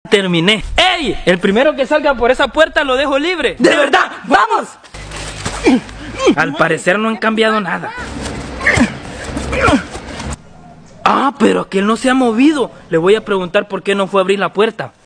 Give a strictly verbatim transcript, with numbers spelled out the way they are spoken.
Terminé. ¡Ey! El primero que salga por esa puerta lo dejo libre. ¡De verdad! ¡Vamos! Al parecer no han cambiado nada. Ah, pero aquel no se ha movido. Le voy a preguntar por qué no fue a abrir la puerta.